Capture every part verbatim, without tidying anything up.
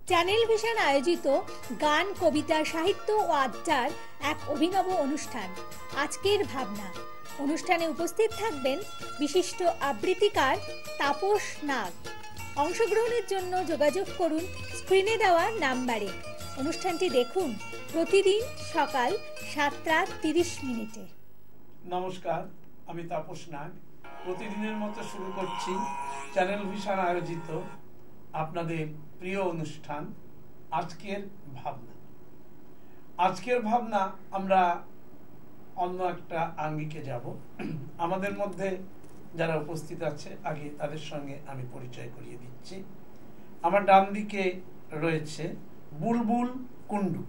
Channel vision আয়োজিত গান, কবিতা, সাহিত্য ও আড্ডার এক অভিনব অনুষ্ঠান আজকের ভাবনা। অনুষ্ঠানে উপস্থিত থাকবেন বিশিষ্ট আবৃত্তিকার তাপস নাগ। অংশগ্রহণের জন্য যোগাযোগ করুন স্ক্রিনে দেওয়া নাম্বারে। অনুষ্ঠানটি দেখুন প্রতিদিন সকাল সাতটা তিরিশ মিনিটে। নমস্কার, আমি তাপস নাগ। প্রতিদিনের মতো শুরু করছি চ্যানেল ভিশন আয়োজিত আপনাদের প্রিয় অনুষ্ঠান আজকের ভাবনা। আজকের ভাবনা আমরা অন্য একটা আঙ্গিকে যাব। আমাদের মধ্যে যারা উপস্থিত আছে আগে তাদের সঙ্গে আমি পরিচয় করিয়ে দিচ্ছি। আমার ডান দিকে রয়েছে বুলবুল কুন্ডু।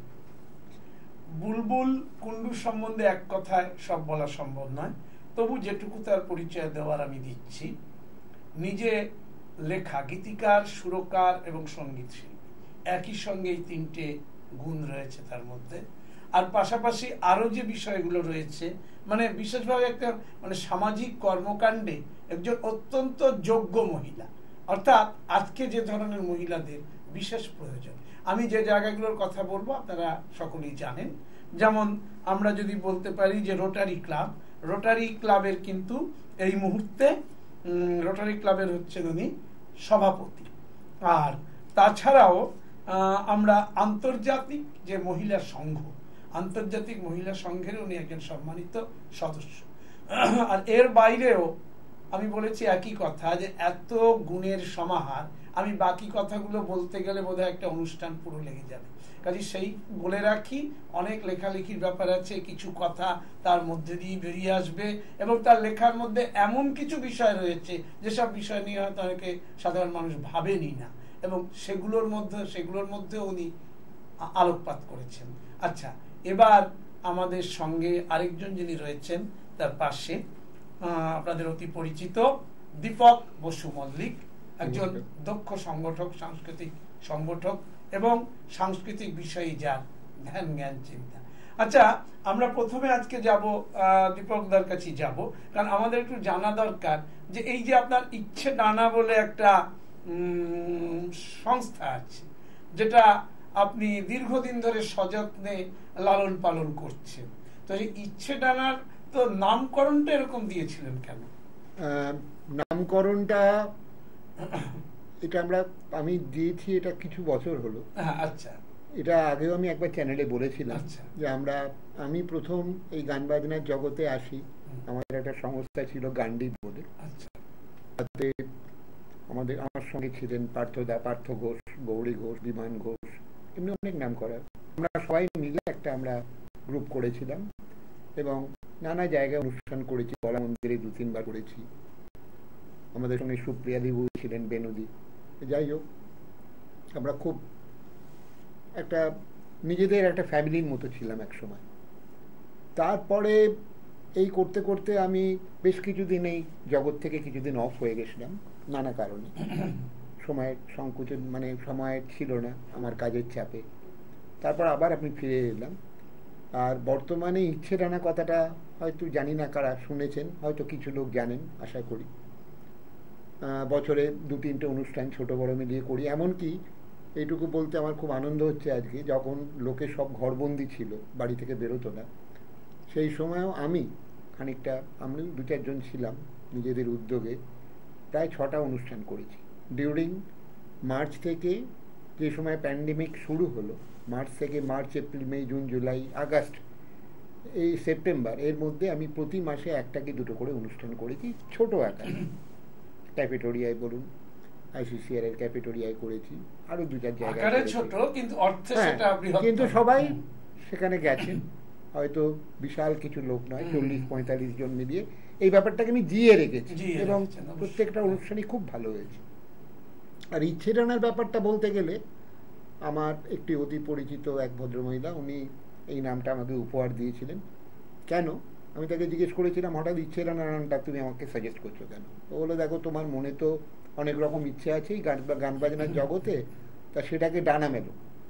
বুলবুল কুন্ডু সম্বন্ধে এক কথায় সব বলা সম্ভব নয়, তবু যেটুকু তার পরিচয় দেওয়ার আমি দিচ্ছি। নিজে লেখা গীতিকার, সুরকার এবং সঙ্গীত শিল্পী, একই সঙ্গে এই তিনটে গুণ রয়েছে তার মধ্যে। আর পাশাপাশি আরো যে বিষয়গুলো রয়েছে, মানে বিশেষভাবে একটা মানে সামাজিক কর্মকাণ্ডে একজন অত্যন্ত যোগ্য মহিলা। অর্থাৎ আজকে যে ধরনের মহিলাদের বিশেষ প্রয়োজন, আমি যে জায়গাগুলোর কথা বলবো আপনারা সকলেই জানেন। যেমন আমরা যদি বলতে পারি যে রোটারি ক্লাব, রোটারি ক্লাবের কিন্তু এই মুহূর্তে রোটারি ক্লাবের হচ্ছেন উনি সভাপতি। আর তাছাড়াও আমরা আন্তর্জাতিক যে মহিলা সংঘ, আন্তর্জাতিক মহিলা সংঘের উনি একজন সম্মানিত সদস্য। আর এর বাইরেও আমি বলেছি একই কথা, যে এত গুণের সমাহার, আমি বাকি কথাগুলো বলতে গেলে বোধহয় একটা অনুষ্ঠান পুরো লেগে যাবে। কাজে সেই বলে রাখি, অনেক লেখালেখির ব্যাপার আছে, কিছু কথা তার মধ্যে দিয়ে বেরিয়ে আসবে এবং তার লেখার মধ্যে এমন কিছু বিষয় রয়েছে যেসব বিষয় নিয়ে হয়তো অনেকে সাধারণ মানুষ ভাবেনি না, এবং সেগুলোর মধ্যে সেগুলোর মধ্যে উনি আলোকপাত করেছেন। আচ্ছা, এবার আমাদের সঙ্গে আরেকজন যিনি রয়েছেন, তার পাশে আপনাদের অতি পরিচিত দীপক বসু মল্লিক, একজন দক্ষ সংগঠক, সাংস্কৃতিক সংগঠক এবং সাংস্কৃতিক বিষয়ে যার ধ্যান জ্ঞান চিন্তা। আচ্ছা, আমরা প্রথমে আজকে যাব দীপকদার কাছে যাব, কারণ আমাদের একটু জানা দরকার যে এই যে আপনার ইচ্ছে ডানা বলে একটা সংস্থা আছে, যেটা আপনি দীর্ঘদিন ধরে সযত্নে লালন পালন করছেন, তো এই ইচ্ছে ডানার তো নামকরণটা এরকম দিয়েছিলেন কেন? নামকরণটা এটা আমরা আমি দিয়েছি, এটা কিছু বছর হলো। আচ্ছা, এটা আগেও আমি একবার চ্যানেলে বলেছিলাম যে আমরা আমি প্রথম এই গান বাজনার জগতে আসি, আমাদের একটা সংস্থা ছিল গান্ডি বলে। তাতে আমাদের আমার সঙ্গে ছিলেন পার্থদা, পার্থ ঘোষ, গৌরী ঘোষ, বিমান ঘোষ, এমনি অনেক নাম করা। আমরা সবাই মিলে একটা আমরা গ্রুপ করেছিলাম এবং নানা জায়গায় অনুষ্ঠান করেছি। বলা মন্দিরে দু তিনবার করেছি। আমাদের সঙ্গে সুপ্রিয়া দেবু ছিলেন, বেনদী। যাই হোক, আমরা খুব একটা নিজেদের একটা ফ্যামিলির মতো ছিলাম এক সময়। তারপরে এই করতে করতে আমি বেশ কিছুদিন এই জগৎ থেকে কিছুদিন অফ হয়ে গেছিলাম নানা কারণে। সময়ের সংকোচন, মানে সময় ছিল না আমার কাজের চাপে। তারপর আবার আমি ফিরে এলাম। আর বর্তমানে ইচ্ছে ডানা কথাটা হয়তো জানি না কারা শুনেছেন, হয়তো কিছু লোক জানেন আশা করি। বছরে দু তিনটে অনুষ্ঠান ছোট বড় মিলিয়ে করি। এমনকি এইটুকু বলতে আমার খুব আনন্দ হচ্ছে আজকে, যখন লোকে সব ঘরবন্দি ছিল, বাড়ি থেকে বেরোতো না, সেই সময়ও আমি খানিকটা, আমি দু চারজন ছিলাম নিজেদের উদ্যোগে প্রায় ছটা অনুষ্ঠান করেছি। ডিউরিং মার্চ থেকে, যে সময় প্যান্ডেমিক শুরু হলো, মার্চ থেকে March, April, May, June, July, August, এই সেপ্টেম্বর, এর মধ্যে আমি প্রতি মাসে একটা কি দুটো করে অনুষ্ঠান করেছি ছোট আকারে। ক্যাফেটোরিয়ায় বলুন, আইসিসিআর এর ক্যাফেটোরিয়ায় করেছি, আরো দু চার জায়গায় ছোট, কিন্তু অর্থে সেটা বৃহৎ। কিন্তু সবাই সেখানে গেছেন, হয়তো বিশাল কিছু লোক নয়, চল্লিশ পঁয়তাল্লিশ জন মিলিয়ে এই ব্যাপারটাকে আমি জিয়ে রেখেছি এবং প্রত্যেকটা অনুষ্ঠানই খুব ভালো হয়েছে। আর ইচ্ছে ডানার ব্যাপারটা বলতে গেলে, আমার একটি অতি পরিচিত এক ভদ্রমহিলা, উনি এই নামটা আমাকে উপহার দিয়েছিলেন। কেন, আমি তাকে জিজ্ঞেস করেছিলাম, হঠাৎ ইচ্ছে ডানা নামটা তুমি আমাকে সাজেস্ট করছো কেন? তো বললো, দেখো তোমার মনে তো অনেক রকম ইচ্ছে আছে গান গান বাজনার জগতে, তা সেটাকে ডানা মেলো,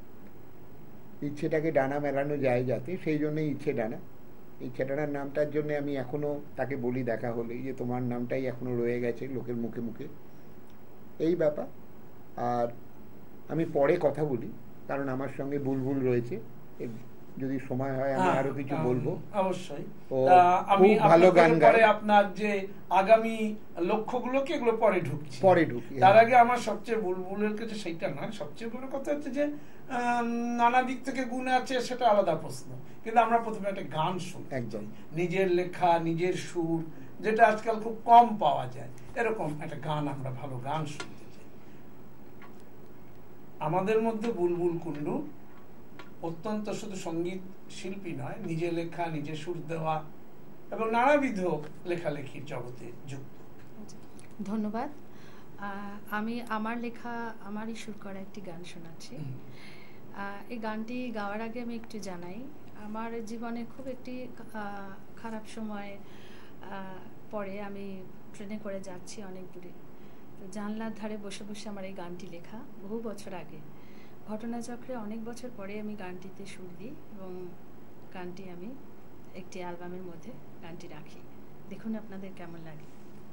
ইচ্ছেটাকে ডানা মেলানো যায় যাতে, সেই জন্যই ইচ্ছে ডানা। ইচ্ছে ডানার নামটার জন্য আমি এখনো তাকে বলি দেখা হলে যে তোমার নামটাই এখনো রয়ে গেছে লোকের মুখে মুখে, এই ব্যাপার। আর আমি পরে কথা বলি, কারণ আমার সঙ্গে বুলবুল রয়েছে, যদি সময় হয় আমি আরো কিছু বলবো। অবশ্যই। আমি ভালো গান গাই। আপনার যে আগামী লক্ষ্যগুলোকে এগুলো পরে ঢুকছি, পরে ঢুকি। তার আগে আমার সবচেয়ে বুলবুলের কাছে সেইটা নয়, সবচেয়ে বড় কথা হচ্ছে যে নানা দিক থেকে গুণ আছে সেটা আলাদা প্রশ্ন, কিন্তু আমরা প্রথমে একটা গান শুনি, একদম নিজের লেখা নিজের সুর, যেটা আজকাল খুব কম পাওয়া যায়, এরকম একটা গান আমরা ভালো গান শুনতে চাই। আমাদের মধ্যে বুলবুল কুন্ডু অত্যন্ত শুধু সঙ্গীত শিল্পী নয়, নিজে লেখা নিজে সুর দেওয়া এবং নানাবিধ লেখালেখির জগতে যুক্ত। ধন্যবাদ। আমি আমার লেখা আমারই সুর করা একটি গান শোনাচ্ছি। এই গানটি গাওয়ার আগে আমি একটু জানাই, আমার জীবনে খুব একটি খারাপ সময় পরে আমি ট্রেনে করে যাচ্ছি অনেক দূরে, তো জানলার ধারে বসে বসে আমার এই গানটি লেখা, বহু বছর আগে ঘটনাচক্রে অনেক বছর পরে আমি গানটিতে সুর দিই এবং গানটি আমি একটি অ্যালবামের মধ্যে গানটি রাখি। দেখুন আপনাদের কেমন লাগে।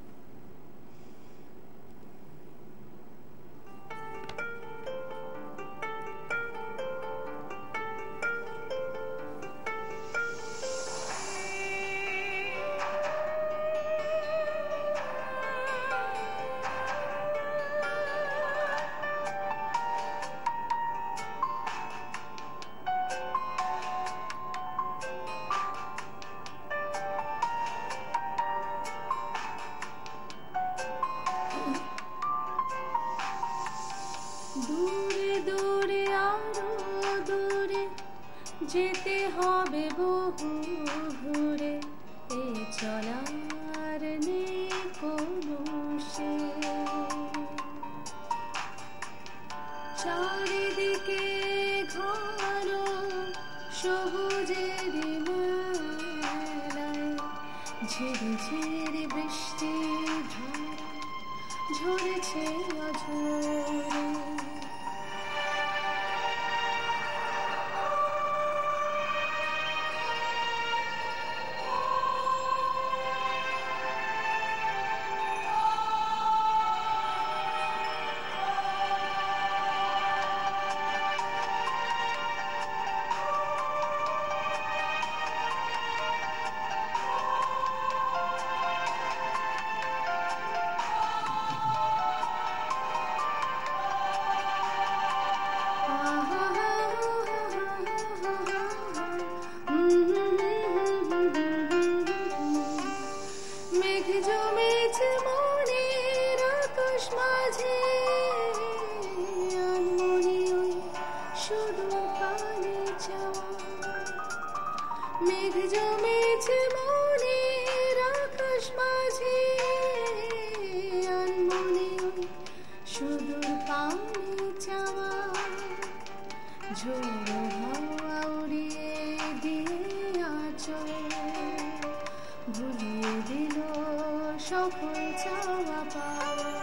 দূরে দূরে আরো দূরে যেতে হবে বহু ঘুরে, এ চলার নেই কোনো শেষ। চারিদিকে ঘন সবুজের মেলায় ঝিরি ঝিরি বৃষ্টি ধারা ঝরেছে অঝরে। মেঘ জমেছে মনের আকাশ মাঝে, আনমনে সুদূর পানে চাওয়া। ঝোড়ো হাওয়া উড়িয়ে দিয়ে আঁচল ভুলিয়ে দিল সকল চাওয়া পাওয়া।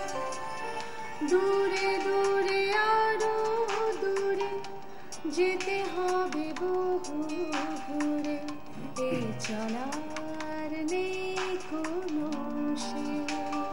দূরে দূরে আরো দূরে যেতে হবে বহু ঘুরে, এ চলার নেই কোনো শেষ।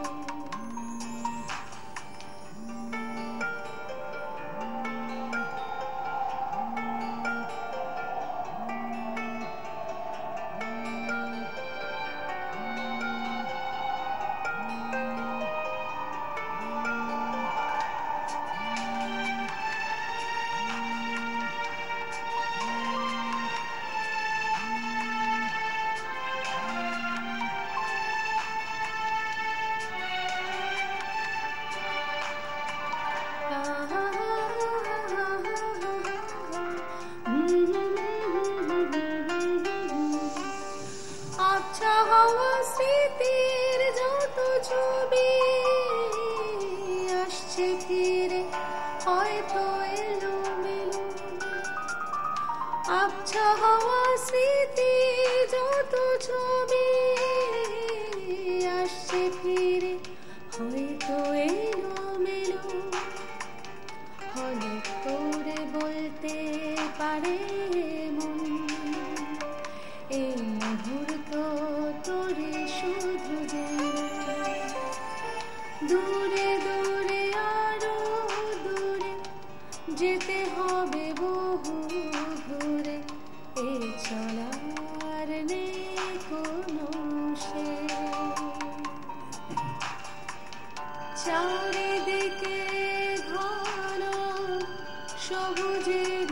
আচ্ছা হওয়া স্মৃতির যত ছবি আসছে ফিরে হয়তো এলো মেলো। আচ্ছা হওয়া স্মৃতি যত ছবি আসছে ফিরে হয়তো এলো মেলো। হলক করে বলতে পারে মন, এই মুহূর্ত তোরে শুধু যেন। দূরে দূরে আরো দূরে যেতে হবে বহু দূরে, এ চলার নেই কোনো শেষ। চারিদিকে ঘন সবুজের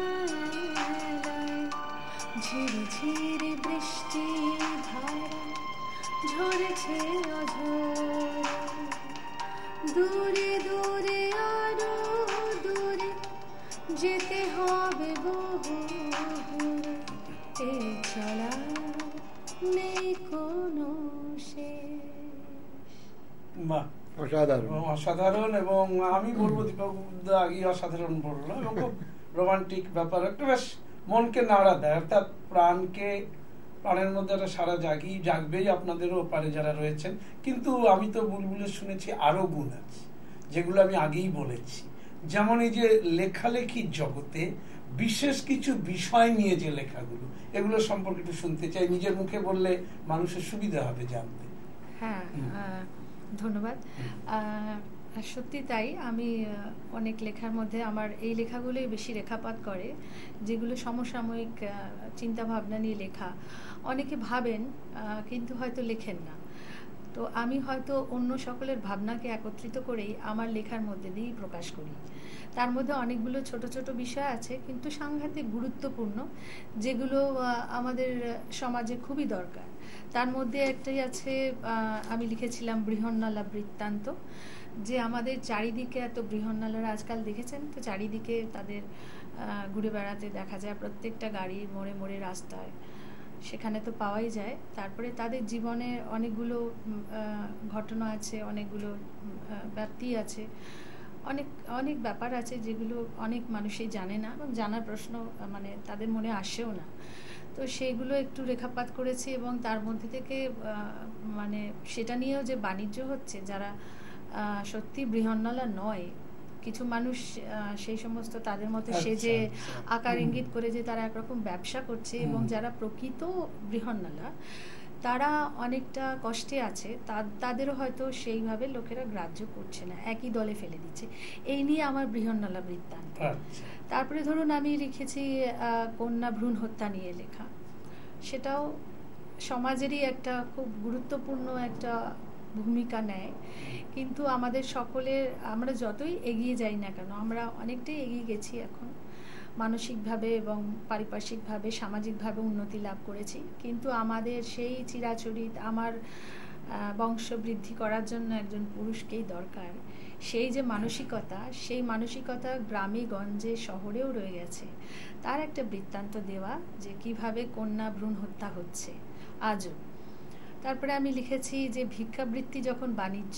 মেলায়, ঝিরিঝিরি বৃষ্টি ধারা ঝরেছে অঝরে। দূরে দূরে আরো দূরে যেতে হবে বহু দূরে, এ চলা নেই কোনো শেষ। বাহ, অসাধারণ অসাধারণ। এবং আমি বলবো দীপক দা আগে অসাধারণ বললো, এবং খুব রোমান্টিক ব্যাপার, একটা বেশ মনকে নাড়া দেয়, অর্থাৎ প্রাণকে, প্রাণের মধ্যে একটা সারা জাগি জাগবেই আপনাদেরও ওপারে যারা রয়েছেন। কিন্তু আমি তো বুলবুলের শুনেছি আরো গুণ আছে, যেগুলো আমি আগেই বলেছি। যেমন এই যে লেখালেখির জগতে বিশেষ কিছু বিষয় নিয়ে যে লেখাগুলো, এগুলো সম্পর্কে একটু শুনতে চাই, নিজের মুখে বললে মানুষের সুবিধা হবে জানতে। হ্যাঁ, ধন্যবাদ। সত্যি তাই, আমি অনেক লেখার মধ্যে আমার এই লেখাগুলোই বেশি রেখাপাত করে, যেগুলো সমসাময়িক চিন্তা ভাবনা নিয়ে লেখা। অনেকে ভাবেন কিন্তু হয়তো লেখেন না। তো আমি হয়তো অন্য সকলের ভাবনাকে একত্রিত করেই আমার লেখার মধ্যে দিয়েই প্রকাশ করি। তার মধ্যে অনেকগুলো ছোট ছোট বিষয় আছে কিন্তু সাংঘাতিক গুরুত্বপূর্ণ, যেগুলো আমাদের সমাজে খুবই দরকার। তার মধ্যে একটাই আছে, আমি লিখেছিলাম বৃহন্নলা বৃত্তান্ত, যে আমাদের চারিদিকে এত বৃহন্নলারা আজকাল দেখেছেন তো, চারিদিকে তাদের ঘুরে বেড়াতে দেখা যায়, প্রত্যেকটা গাড়ির মোড়ে মোড়ে রাস্তায়, সেখানে তো পাওয়াই যায়। তারপরে তাদের জীবনে অনেকগুলো ঘটনা আছে, অনেকগুলো ব্যাপ্তি আছে, অনেক অনেক ব্যাপার আছে যেগুলো অনেক মানুষই জানে না এবং জানার প্রশ্ন মানে তাদের মনে আসেও না। তো সেইগুলো একটু রেখাপাত করেছি এবং তার মধ্যে থেকে মানে সেটা নিয়েও যে বাণিজ্য হচ্ছে, যারা সত্যি বৃহন্নলা নয়, কিছু মানুষ সেই সমস্ত তাদের মতো সেজে আকার ইঙ্গিত করে যে তারা একরকম ব্যবসা করছে, এবং যারা প্রকৃত বৃহন্নলা তারা অনেকটা কষ্টে আছে, তাদেরও হয়তো সেইভাবে লোকেরা গ্রাহ্য করছে না, একই দলে ফেলে দিচ্ছে। এই নিয়ে আমার বৃহন্নলা বৃত্তান্ত। তারপরে ধরুন আমি লিখেছি কন্যা ভ্রূণ হত্যা নিয়ে লেখা, সেটাও সমাজেরই একটা খুব গুরুত্বপূর্ণ একটা ভূমিকা নেয়। কিন্তু আমাদের সকলের, আমরা যতই এগিয়ে যাই না কেন, আমরা অনেকটাই এগিয়ে গেছি এখন মানসিকভাবে এবং পারিপার্শ্বিকভাবে, সামাজিকভাবে উন্নতি লাভ করেছি, কিন্তু আমাদের সেই চিরাচরিত আমার বংশ বৃদ্ধি করার জন্য একজন পুরুষকেই দরকার। সেই যে মানসিকতা, সেই মানসিকতা গ্রামে গঞ্জে শহরেও রয়ে গেছে। তার একটা বৃত্তান্ত দেওয়া, যে কিভাবে কন্যা ভ্রূণ হত্যা হচ্ছে আজও। তারপরে আমি লিখেছি যে ভিক্ষাবৃত্তি যখন বাণিজ্য,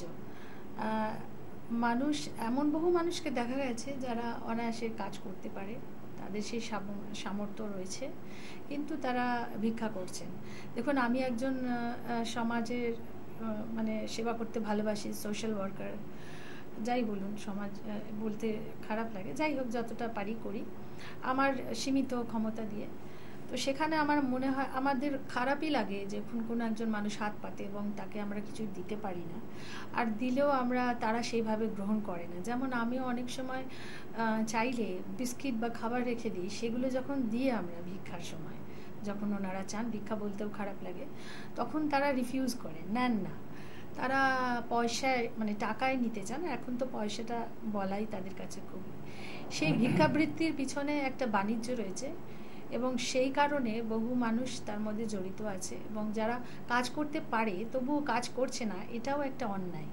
মানুষ, এমন বহু মানুষকে দেখা গেছে যারা অনায়াসে কাজ করতে পারে, তাদের সেই সামর্থ্য রয়েছে, কিন্তু তারা ভিক্ষা করছেন। দেখুন, আমি একজন সমাজের মানে সেবা করতে ভালোবাসি, সোশ্যাল ওয়ার্কার, যাই বলুন, সমাজ বলতে খারাপ লাগে, যাই হোক যতটা পারি করি আমার সীমিত ক্ষমতা দিয়ে। তো সেখানে আমার মনে হয়, আমাদের খারাপই লাগে যখন কোনো একজন মানুষ হাত পাতে এবং তাকে আমরা কিছু দিতে পারি না, আর দিলেও আমরা তারা সেইভাবে গ্রহণ করে না। যেমন আমিও অনেক সময় চাইলে বিস্কিট বা খাবার রেখে দিই, সেগুলো যখন দিয়ে আমরা ভিক্ষার সময়, যখন ওনারা চান, ভিক্ষা বলতেও খারাপ লাগে, তখন তারা রিফিউজ করে, নেন না। তারা পয়সায় মানে টাকায় নিতে চান, এখন তো পয়সাটা বলাই তাদের কাছে খুব, সেই ভিক্ষাবৃত্তির পিছনে একটা বাণিজ্য রয়েছে এবং সেই কারণে বহু মানুষ তার মধ্যে জড়িত আছে, এবং যারা কাজ করতে পারে তবুও কাজ করছে না, এটাও একটা অন্যায়।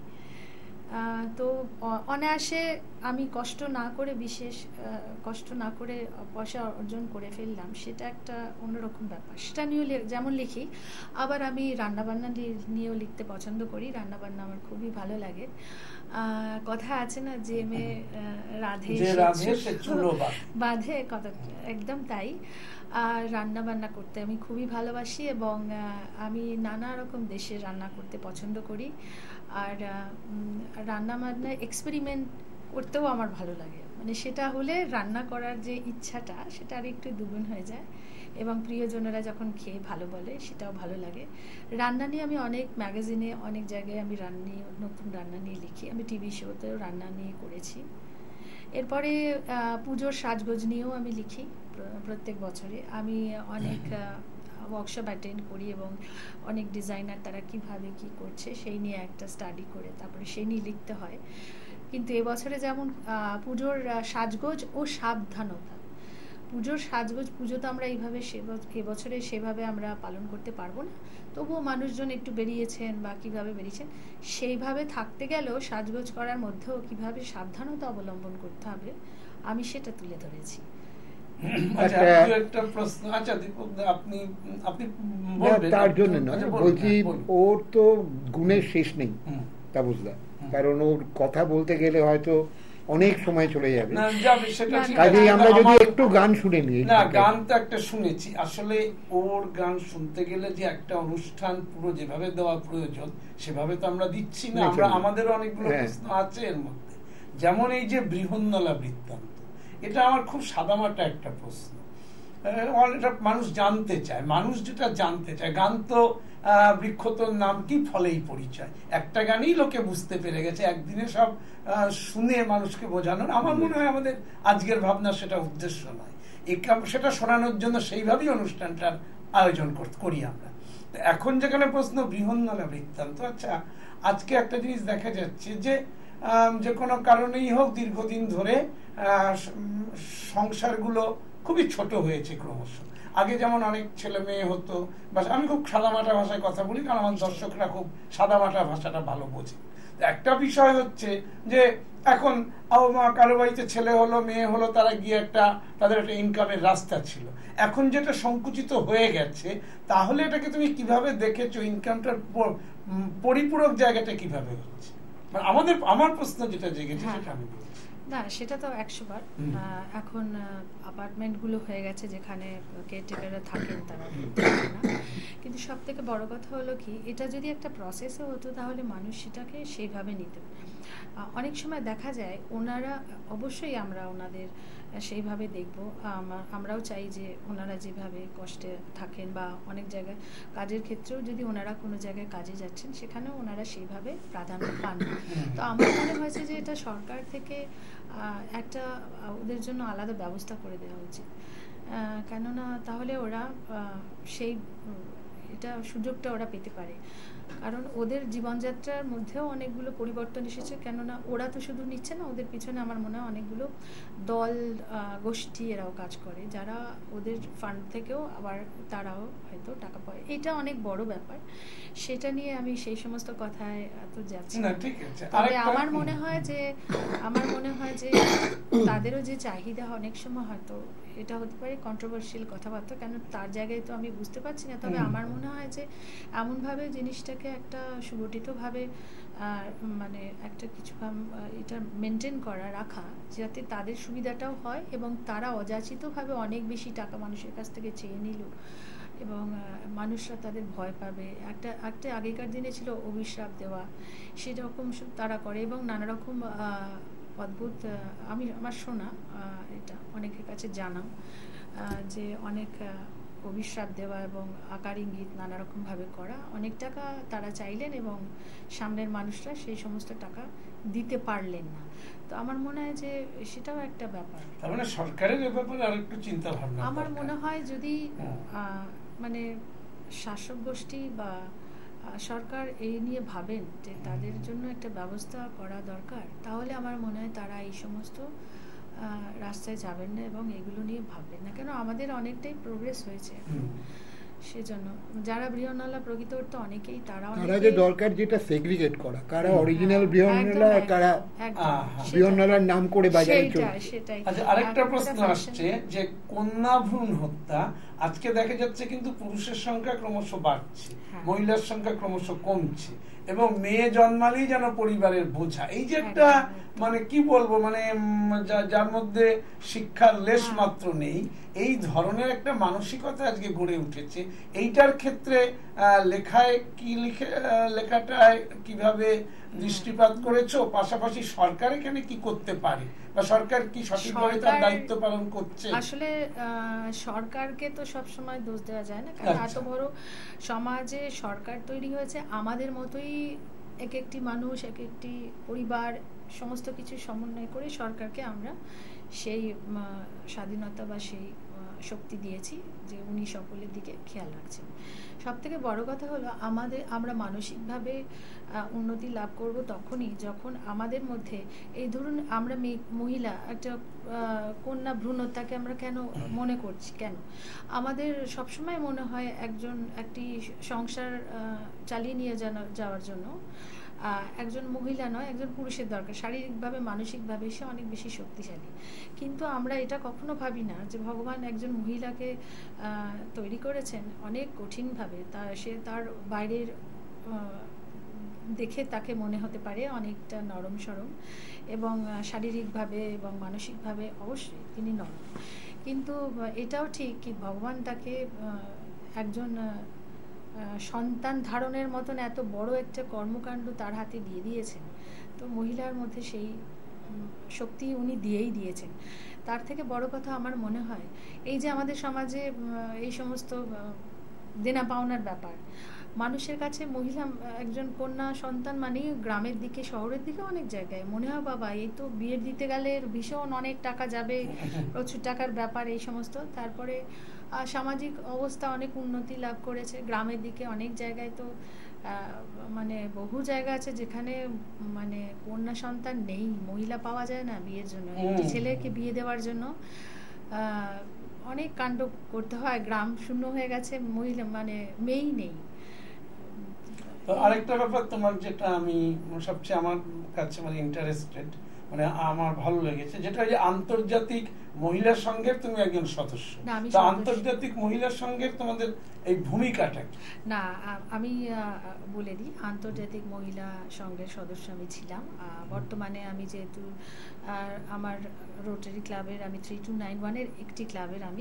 তো অনায়াসে আমি কষ্ট না করে, বিশেষ কষ্ট না করে পয়সা অর্জন করে ফেললাম, সেটা একটা অন্যরকম ব্যাপার। সেটা নিয়েও যেমন লিখি, আবার আমি রান্নাবান্না নিয়েও লিখতে পছন্দ করি। রান্নাবান্না আমার খুবই ভালো লাগে। কথা আছে না, যে মেয়ে রাধে বাঁধে, কথা একদম তাই। আর রান্না বান্না করতে আমি খুবই ভালোবাসি, এবং আমি নানা রকম দেশের রান্না করতে পছন্দ করি। আর রান্না বান্না এক্সপেরিমেন্ট করতেও আমার ভালো লাগে, মানে সেটা হলে রান্না করার যে ইচ্ছাটা সেটা আর একটু দ্বিগুণ হয়ে যায়, এবং প্রিয়জনেরা যখন খেয়ে ভালো বলে সেটাও ভালো লাগে। রান্না নিয়ে আমি অনেক ম্যাগাজিনে, অনেক জায়গায় আমি রান্না নিয়ে, নতুন রান্না নিয়ে লিখি। আমি টিভি শোতেও রান্না নিয়ে করেছি, এরপরে পুজোর সাজগোজ নিয়েও আমি লিখি প্রত্যেক বছরে। আমি অনেক ওয়ার্কশপ অ্যাটেন্ড করি এবং অনেক ডিজাইনার তারা কিভাবে কি করছে সেই নিয়ে একটা স্টাডি করে তারপরে সেই নিয়ে লিখতে হয়। কিন্তু এবছরে যেমন পুজোর সাজগোজ ও সাবধানতা, পুজোর সাজগোজ পুজো তো আমরা এইভাবে এবছরে সেভাবে আমরা পালন করতে পারবো না, তবুও মানুষজন একটু বেরিয়েছেন বা কিভাবে বেরিয়েছেন সেইভাবে থাকতে গেলেও সাজগোজ করার মধ্যেও কিভাবে সাবধানতা অবলম্বন করতে হবে আমি সেটা তুলে ধরেছি। তার জন্য না বলছি, ওর তো গুণের শেষ নেই তাপসদা, কারণ ওর কথা বলতে গেলে হয়তো অনেক সময় চলে যাবে। কাজেই আমরা যদি একটু গান শুনে নিই। না, গান তো একটা শুনেছি। আসলে ওর গান শুনতে গেলে যে একটা অনুষ্ঠান পুরো যেভাবে দেওয়া প্রয়োজন সেভাবে তো আমরা দিচ্ছি না। আমরা আমাদের অনেকগুলো প্রশ্ন আছে এর মধ্যে, যেমন এই যে বৃহন্নলা বৃত্তান্ত, এটা আমার খুব সাদামাটা একটা প্রশ্ন। এটা মানুষ জানতে চায়, মানুষ যেটা জানতে চায়। গান তো বৃক্ষতর নাম কি ফলেই পরিচয়, একটা গানেই লোকে বুঝতে পেরে গেছে, একদিনে সব শুনে মানুষকে বোঝানোর আমার মনে হয় আমাদের আজকের ভাবনা সেটা উদ্দেশ্য নয়। সেটা শোনানোর জন্য সেইভাবেই অনুষ্ঠানটার আয়োজন করি আমরা। এখন যেখানে প্রশ্ন বৃহন্নলা বৃত্তান্ত, আচ্ছা আজকে একটা জিনিস দেখা যাচ্ছে যে যে কোনো কারণেই হোক দীর্ঘদিন ধরে সংসারগুলো খুবই ছোট হয়েছে ক্রমশ। আগে যেমন অনেক ছেলে মেয়ে হতো, আমি খুব সাদামাটা ভাষায় কথা বলি কারণ আমার দর্শকরা খুব সাদামাটা ভাষাটা ভালো বোঝে। একটা বিষয় হচ্ছে যে এখন কারো বাড়িতে ছেলে হলো মেয়ে হলো, তারা গিয়ে একটা তাদের একটা ইনকামের রাস্তা ছিল। এখন যেটা সংকুচিত হয়ে গেছে, তাহলে এটাকে তুমি কিভাবে দেখেছো, ইনকামটার পরিপূরক জায়গাটা কিভাবে হচ্ছে? আমাদের আমার প্রশ্ন যেটা জেগেছে সেটা আমি বলছি। না, সেটা তো একশো বার। এখন অ্যাপার্টমেন্টগুলো হয়ে গেছে যেখানে কেয়ারটেকাররা থাকেন, তারা না। কিন্তু সব থেকে বড় কথা হলো কি, এটা যদি একটা প্রসেসে হতো তাহলে মানুষ সেটাকে সেইভাবে নিত। অনেক সময় দেখা যায় ওনারা, অবশ্যই আমরা ওনাদের সেইভাবে দেখব, আমরাও চাই যে ওনারা যেভাবে কষ্টে থাকেন বা অনেক জায়গায় কাজের ক্ষেত্রেও যদি ওনারা কোনো জায়গায় কাজে যাচ্ছেন সেখানেও ওনারা সেইভাবে প্রাধান্য পান। তো আমার মনে হয়েছে যে এটা সরকার থেকে একটা ওদের জন্য আলাদা ব্যবস্থা করে দেওয়া উচিত, কেননা তাহলে ওরা সেই এটা সুযোগটা ওরা পেতে পারে। কারণ ওদের জীবনযাত্রার মধ্যেও অনেকগুলো পরিবর্তন এসেছে, কেননা ওরা তো শুধু নিচ্ছে না, ওদের পিছনে আমার মনে হয় অনেকগুলো দল গোষ্ঠী এরাও কাজ করে, যারা ওদের ফান্ড থেকেও আবার তারাও হয়তো টাকা পায়। এটা অনেক বড় ব্যাপার, সেটা নিয়ে আমি সেই সমস্ত কথায় এত যাচ্ছি না। তবে আমার মনে হয় যে আমার মনে হয় যে তাদেরও যে চাহিদা অনেক সময় হয়তো এটা হতে পারে কন্ট্রোভার্সিয়াল কথাবার্তা, কেন তার জায়গায় তো আমি বুঝতে পারছি না। তবে আমার মনে হয় যে এমনভাবে জিনিসটাকে একটা সুগঠিতভাবে মানে একটা কিছু এটা মেনটেন করা রাখা, যাতে তাদের সুবিধাটাও হয় এবং তারা অযাচিতভাবে অনেক বেশি টাকা মানুষের কাছ থেকে চেয়ে নিল এবং মানুষরা তাদের ভয় পাবে। একটা একটা আগেকার দিনে ছিল অভিশাপ দেওয়া, সেরকম তারা করে এবং নানা রকম অদ্ভুত, আমি আমার শোনা, এটা অনেকের কাছে জানা যে অনেক অভিশাপ দেওয়া এবং আকার ইঙ্গিত নানা রকমভাবে করা, অনেক টাকা তারা চাইলেন এবং সামনের মানুষরা সেই সমস্ত টাকা দিতে পারলেন না। তো আমার মনে হয় যে সেটাও একটা ব্যাপার। তার মানে সরকারের এই ব্যাপারে আরেকটু চিন্তা ভাবনা আমার মনে হয় যদি মানে শাসক গোষ্ঠী বা সরকার এই নিয়ে ভাবেন যে তাদের জন্য একটা ব্যবস্থা করা দরকার, তাহলে আমার মনে হয় তারা এই সমস্ত রাস্তায় যাবেন না এবং এগুলো নিয়ে ভাববেন না, কেন আমাদের অনেকটাই প্রোগ্রেস হয়েছে। সেজন্য যারা বৃহন্নলা প্রকৃত অর্থে অনেকেই তারা যে দরকার যেটা সেগ্রিগেট করা, কারা অরিজিনাল বৃহন্নলা আর কারা বৃহন্নলার নাম করে বাজারে চলছে। সেটাই। আচ্ছা, আরেকটা প্রশ্ন আসছে যে কন্যা ভ্রূণ হত্যা, আজকে দেখা যাচ্ছে কিন্তু পুরুষের সংখ্যা ক্রমশ বাড়ছে, মহিলার সংখ্যা ক্রমশ কমছে এবং মেয়ে জন্মালেই যেন পরিবারের বোঝা। এই যে একটা মানে কি বলবো, মানে যার মধ্যে শিক্ষার লেশ মাত্র নেই, এই ধরনের একটা মানসিকতা আজকে গড়ে উঠেছে। এইটার ক্ষেত্রে লেখায় কি লিখে লেখাটায় কিভাবে দৃষ্টিপাত করেছো, পাশাপাশি সরকার এখানে কি করতে পারে বা সরকার কি সঠিকভাবে তার দায়িত্ব পালন করছে? আসলে সরকারকে তো সব সময় দোষ দেওয়া যায় না, কারণ এত বড় সমাজে সরকার তৈরি হয়েছে, আমাদের মতোই এক একটি মানুষ, এক একটি পরিবার সমস্ত কিছু সমন্বয় করে সরকারকে আমরা সেই স্বাধীনতা বা সেই শক্তি দিয়েছি যে উনি সকলের দিকে খেয়াল রাখছেন। সব থেকে বড় কথা হলো আমাদের আমরা মানসিকভাবে উন্নতি লাভ করব তখনই যখন আমাদের মধ্যে এই ধরুন আমরা মহিলা একটা কন্যা ভ্রূণতাকে আমরা কেন মনে করছি, কেন আমাদের সবসময় মনে হয় একজন একটি সংসার চালিয়ে নিয়ে যাওয়ার জন্য একজন মহিলা নয় একজন পুরুষের দরকার, শারীরিকভাবে মানসিকভাবে সে অনেক বেশি শক্তিশালী। কিন্তু আমরা এটা কখনো ভাবি না যে ভগবান একজন মহিলাকে তৈরি করেছেন অনেক কঠিনভাবে, তা সে তার বাইরের দেখে তাকে মনে হতে পারে অনেকটা নরম সরম এবং শারীরিকভাবে এবং মানসিকভাবে অবশ্যই তিনি নরম, কিন্তু এটাও ঠিক কি ভগবান তাকে একজন সন্তান ধারণের মতন এত বড় একটা কর্মকাণ্ড তার হাতে দিয়ে দিয়েছেন। তো মহিলার মধ্যে সেই শক্তি উনি দিয়েই দিয়েছেন। তার থেকে বড় কথা আমার মনে হয় এই যে আমাদের সমাজে এই সমস্ত দেনা পাওনার ব্যাপার, মানুষের কাছে মহিলা একজন কন্যা সন্তান মানেই গ্রামের দিকে শহরের দিকে অনেক জায়গায় মনে হয় বাবা এই তো বিয়ে দিতে গেলে ভীষণ অনেক টাকা যাবে, প্রচুর টাকার ব্যাপার এই সমস্ত। তারপরে সামাজিক অবস্থা অনেক উন্নতি লাভ করেছে, গ্রামের দিকে অনেক জায়গায় তো মানে বহু জায়গা আছে যেখানে মানে কন্যা সন্তান নেই, মহিলা পাওয়া যায় না বিয়ের জন্য, একটি ছেলেকে বিয়ে দেওয়ার জন্য অনেক কাণ্ড করতে হয়, গ্রাম শূন্য হয়ে গেছে, মহিলা মানে মেয়েই নেই। তো আরেকটা ব্যাপার তোমার যেটা আমি সবচেয়ে আমার কাছে মানে ইন্টারেস্টেড মানে আমার ভালো লেগেছে যেটা যে আন্তর্জাতিক মহিলা সংঘের তুমি একজন সদস্য, তো আন্তর্জাতিক মহিলা সংঘের তোমাদের এই ভূমিকাটা না আমি বলে দিই, আন্তর্জাতিক মহিলা সংঘের সদস্য আমি ছিলাম, বর্তমানে আমি যেহেতু আমার রোটারি ক্লাবের আমি থ্রি টু নাইন ওয়ানের একটি ক্লাবের আমি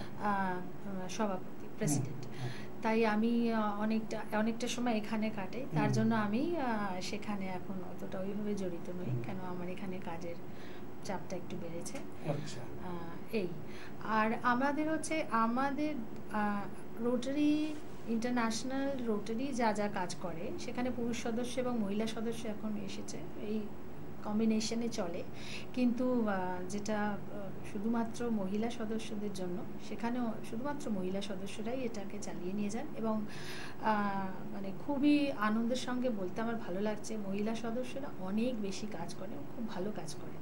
সভাপতি প্রেসিডেন্ট, তাই আমি অনেকটা অনেকটা সময় এখানে কাটে, তার জন্য আমি সেখানে এখন অতটা ওইভাবে জড়িত নই, কেন আমার এখানে কাজের চাপটা একটু বেড়েছে এই। আর আমাদের হচ্ছে আমাদের রোটারি ইন্টারন্যাশনাল রোটারি যা যা কাজ করে সেখানে পুরুষ সদস্য এবং মহিলা সদস্য এখন এসেছে, এই কম্বিনেশনে চলে, কিন্তু যেটা শুধুমাত্র মহিলা সদস্যদের জন্য সেখানেও শুধুমাত্র মহিলা সদস্যরাই এটাকে চালিয়ে নিয়ে যান এবং মানে খুবই আনন্দের সঙ্গে বলতে আমার ভালো লাগছে মহিলা সদস্যরা অনেক বেশি কাজ করে, খুব ভালো কাজ করে।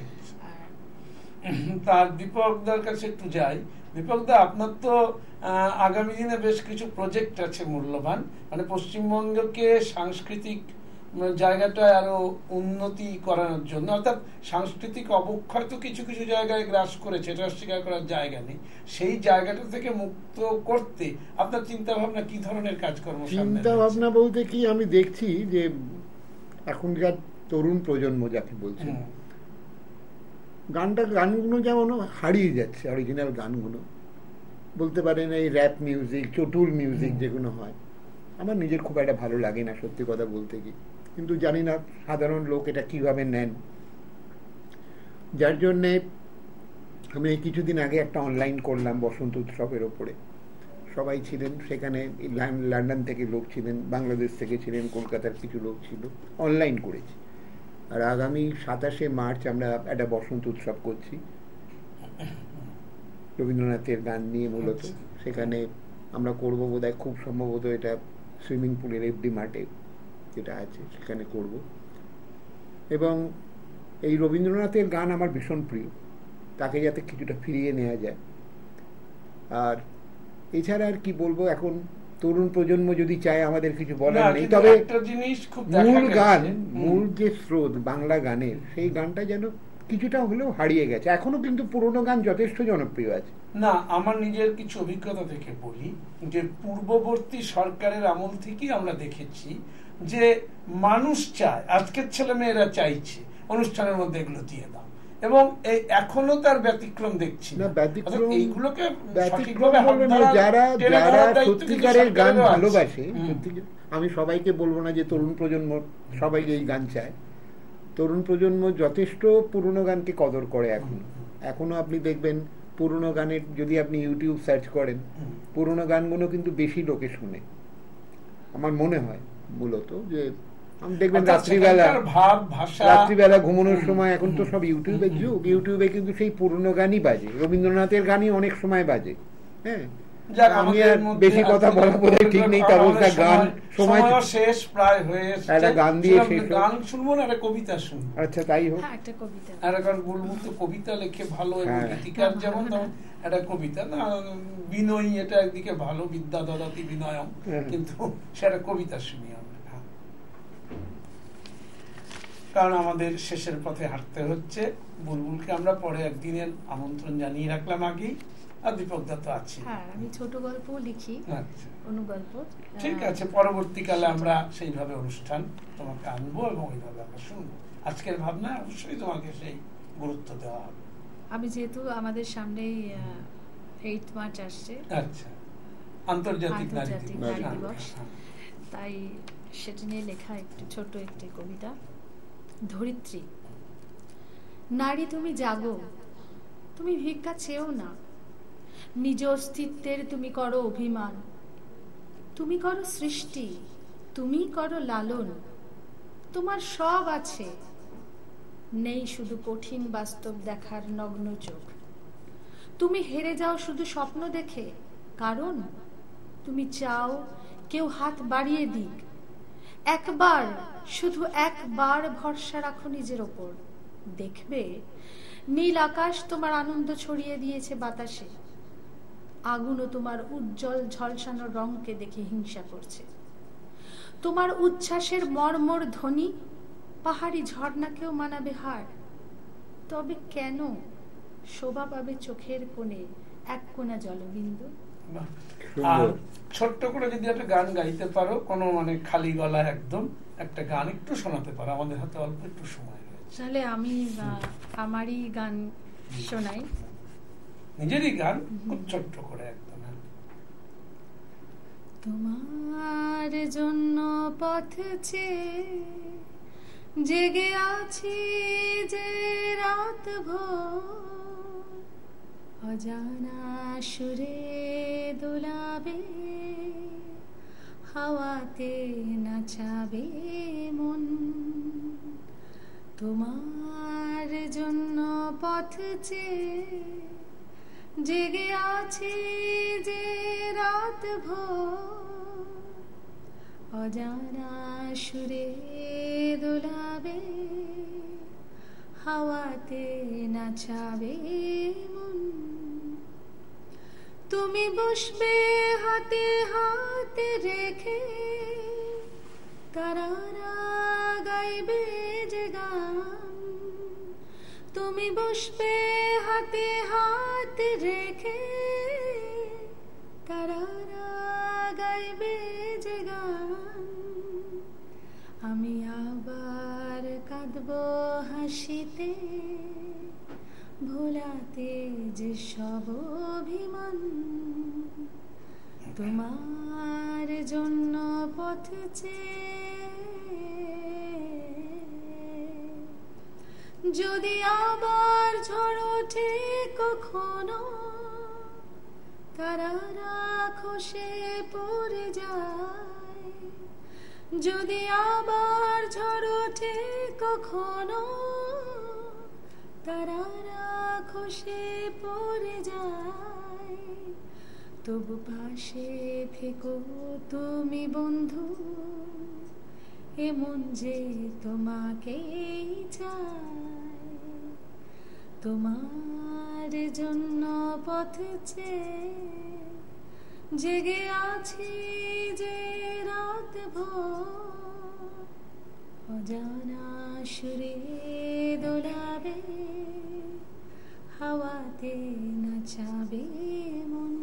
তার দীপকদার কাছে একটু যাই। দীপকদা, আপনার তো আগামী দিনে বেশ কিছু প্রজেক্ট আছে মূল্যবান, মানে পশ্চিমবঙ্গকে সাংস্কৃতিক জায়গাটা আরো উন্নতি করানোর জন্য, অর্থাৎ সাংস্কৃতিক অবক্ষয় তো কিছু কিছু জায়গায় গ্রাস করেছে, এটা অস্বীকার করার জায়গা নেই, সেই জায়গাটা থেকে মুক্ত করতে আপনার চিন্তা ভাবনা কি ধরনের কাজকর্ম? চিন্তা ভাবনা বলতে কি আমি দেখছি যে এখনকার তরুণ প্রজন্ম যাকে বলছে গানটা গানগুলো যেমন হারিয়ে যাচ্ছে, অরিজিনাল গানগুলো বলতে পারেন এই র্যাপ মিউজিক চটুল মিউজিক যেগুলো হয় আমার নিজের খুব একটা ভালো লাগে না সত্যি কথা বলতে কি, কিন্তু জানি না সাধারণ লোক এটা কিভাবে নেন, যার জন্যে আমি কিছুদিন আগে একটা অনলাইন করলাম বসন্ত উৎসবের ওপরে, সবাই ছিলেন সেখানে, লন্ডন থেকে লোক ছিলেন, বাংলাদেশ থেকে ছিলেন, কলকাতার কিছু লোক ছিল, অনলাইন করেছি। আর আগামী সাতাশে মার্চ আমরা একটা বসন্ত উৎসব করছি রবীন্দ্রনাথের গান নিয়ে মূলত, সেখানে আমরা করবো বোধহয় খুব সম্ভবত এটা সুইমিং পুলের এফডি মাঠে যেটা আছে সেখানে করব, এবং এই রবীন্দ্রনাথের গান আমার ভীষণ প্রিয়, তাকে যাতে কিছুটা ফিরিয়ে নেওয়া যায়। আর এছাড়া আর কি বলবো, এখন তরুণ প্রজন্ম যদি চায় আমাদের কিছু বলার নেই, তবে মূল গান মূল যে স্রোত বাংলা গানের সেই গানটা যেন কিছুটা হলেও হারিয়ে গেছে, এখনো কিন্তু পুরোনো গান যথেষ্ট জনপ্রিয় আছে। না, আমার নিজের কিছু অভিজ্ঞতা থেকে বলি যে পূর্ববর্তী সরকারের আমল থেকেই আমরা দেখেছি যে মানুষ চায়, আজকের ছেলে মেয়েরা চাইছে অনুষ্ঠানের মধ্যে এগুলো দিয়ে দাও, এবং এই এখনো তার ব্যতিক্রম দেখছি না। ব্যতিক্রম এইগুলোকে যারা যারা সত্যিকারের গান ভালোবাসে, আমি সবাইকে বলবো না যে তরুণ প্রজন্ম সবাই এই গান চায়, তরুণ প্রজন্ম যথেষ্ট পুরনো গানকে কদর করে এখনো। এখনো আপনি দেখবেন পুরনো গানের, যদি আপনি ইউটিউব সার্চ করেন পুরনো গানগুলো কিন্তু বেশি লোকে শুনে, আমার মনে হয় মূলত যে দেখবেন রাত্রিবেলা ভাব ভাষা রাত্রিবেলা ঘুমানোর সময়, এখন তো সব ইউটিউবের যুগ, ইউটিউবে কিন্তু সেই পুরনো গানই বাজে, রবীন্দ্রনাথের গানই অনেক সময় বাজে। হ্যাঁ, আমি আর বেশি কথা বলা বোধহয় ঠিক নেই, তার অবস্থা গান সময় শেষ প্রায় হয়ে এসেছে, একটা গান দিয়ে শেষ। গান শুনবো না, একটা কবিতা শুনবো। আচ্ছা, তাই হোক। একটা কবিতা, আর এখন বুলবুল তো কবিতা লেখে ভালো, এবং গীতিকার যেমন তেমন একটা কবিতা না, বিনয়ী, এটা একদিকে ভালো, বিদ্যা দদাতি বিনয়ম, কিন্তু সেটা কবিতা শুনি আমরা। কারণ আমাদের শেষের পথে হাঁটতে হচ্ছে। বুলবুলকে আমরা পরে একদিনের আমন্ত্রণ জানিয়ে রাখলাম আগেই, আর দীপক দত্ত আছে। হ্যাঁ, আমি ছোট গল্প লিখি, আচ্ছা, অনুগল্প। ঠিক আছে, পরবর্তীকালে আমরা সেইভাবে অনুষ্ঠান তোমাকে আনবো এবং ওইভাবে আমরা শুনবো। আজকের ভাবনা অবশ্যই তোমাকে সেই গুরুত্ব দেওয়া হবে। আমি যেহেতু আমাদের সামনেই এইট মার্চ আসছে, আচ্ছা, আন্তর্জাতিক নারী দিবস, তাই সেটা নিয়ে লেখা একটি ছোট একটি কবিতা। ধরিত্রী, নারী তুমি জাগো, তুমি ভিক্ষা চেয়েও না, নিজ অস্তিত্বের তুমি করো অভিমান, তুমি করো সৃষ্টি, তুমি করো লালন, তোমার সব আছে, নেই শুধু কঠিন বাস্তব দেখার নগ্ন চোখ। তুমি হেরে যাও শুধু স্বপ্ন দেখে, কারণ তুমি চাও কেউ হাত বাড়িয়ে দিক। একবার, শুধু একবার ভরসা রাখো নিজের ওপর, দেখবে নীল আকাশ তোমার আনন্দ ছড়িয়ে দিয়েছে বাতাসে। আগুনও তোমার উজ্জ্বল ঝলসানো রংকে দেখে হিংসা করছে। তোমার উচ্ছ্বাসের মর্মর ধ্বনি পাহাড়ি ঝর্ণাকেও মানাবে হার। তবে কেন শোভা পাবে চোখের কোণে এক কোণা জলবিন্দু? আর ছোট্ট করে যদি একটা গান গাইতে পারো, কোনো মানে খালি গলা একদম একটা গান একটু শোনাতে পারো, আমাদের হাতে অল্প একটু সময় রয়েছে। তাহলে আমি আমারই গান শোনাই, নিজেরই গান, খুব ছোট্ট করে একদম। তোমার জন্য পথ চেয়ে জেগে আছি যে রাত ভোর, অজানা সুরে দোলাবে হাওয়াতে নাচাবে মন। তোমার জন্য পথ চেয়ে জেগে আছি যে রাত ভোর, অজানা সুরে দোলাবে হাওয়াতে নাচাবে মন। তুমি বসবে হাতে হাতে রেখে, তারারা গাইবে যে গান। তুমি বসবে হাতে হাত রেখে, তারারা গাইবে যে গান। আমি আবার কাঁদবো হাসিতে, ভোলাতে যে সব অভিমান। তোমার জন্য পথ চেয়ে যদি আবার ঝড় ওঠে কখনো, তারারা খসে পড়ে যায়। যদি আবার ঝড় ওঠে কখনো, তারারা খসে পড়ে যায়। তবু পাশে থেকো তুমি বন্ধু, এমন যে তোমাকেই চায়। তোমার জন্য পথ চেয়ে জেগে আছি যে রাত ভোর, অজানা সুরে দোলাবে হাওয়াতে নাচাবে মন,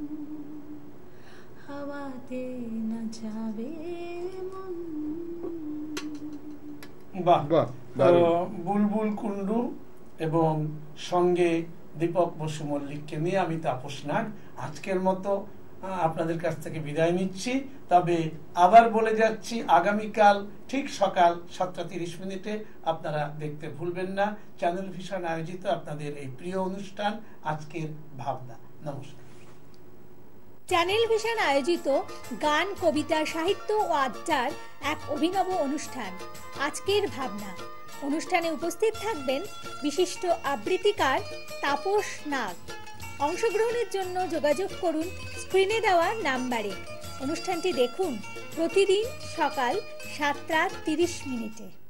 হাওয়াতে নাচাবে মন। বাহ বাহ, বুলবুল কুন্ডু এবং সঙ্গে দীপক বসু মল্লিককে নিয়ে আমি তাপস নাগ আজকের মতো আপনাদের কাছ থেকে বিদায় নিচ্ছি। তবে আবার বলে যাচ্ছি, আগামীকাল ঠিক সকাল সাতটা তিরিশ মিনিটে আপনারা দেখতে ভুলবেন না চ্যানেল ভিশন আয়োজিত আপনাদের এই প্রিয় অনুষ্ঠান আজকের ভাবনা। নমস্কার। চ্যানেল ভিশন আয়োজিত গান, কবিতা, সাহিত্য ও আড্ডার এক অভিনব অনুষ্ঠান আজকের ভাবনা। অনুষ্ঠানে উপস্থিত থাকবেন বিশিষ্ট আবৃত্তিকার তাপস নাগ। অংশগ্রহণের জন্য যোগাযোগ করুন স্ক্রিনে দেওয়া নাম্বারে। অনুষ্ঠানটি দেখুন প্রতিদিন সকাল সাতটা তিরিশ মিনিটে।